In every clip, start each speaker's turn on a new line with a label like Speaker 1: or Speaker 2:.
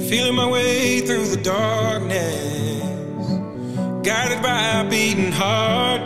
Speaker 1: Feeling my way through the darkness, guided by a beating heart.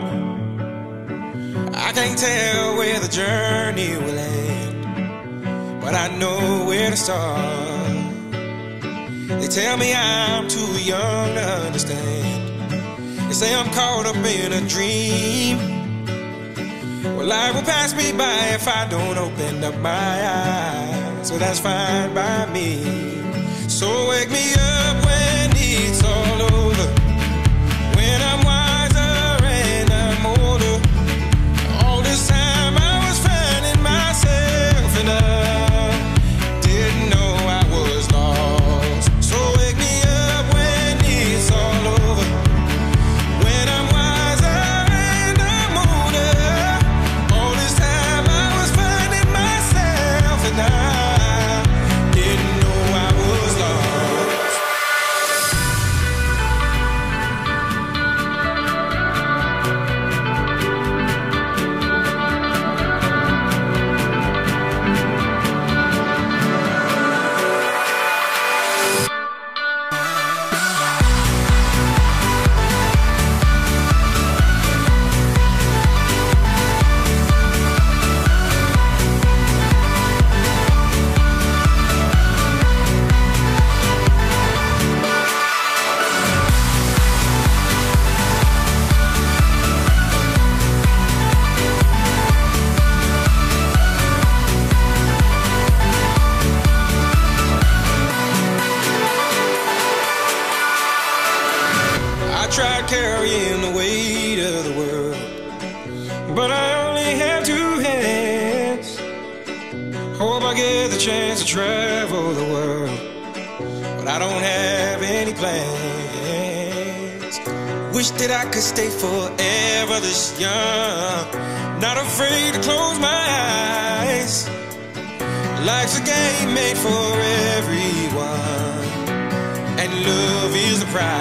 Speaker 1: I can't tell where the journey will end, but I know where to start. They tell me I'm too young to understand. They say I'm caught up in a dream. Well, life will pass me by if I don't open up my eyes. So that's fine by me. So wake me up when it's all over, when I'm wiser and I'm older. All this time I was finding myself and I didn't know I was lost. So wake me up when it's all over, when I'm wiser and I'm older. All this time I was finding myself and I didn't know I was lost. I tried carrying the weight of the world, but I only have two hands. Hope I get the chance to travel the world, but I don't have any plans. Wish that I could stay forever this young, not afraid to close my eyes. Life's a game made for everyone, and love is the prize.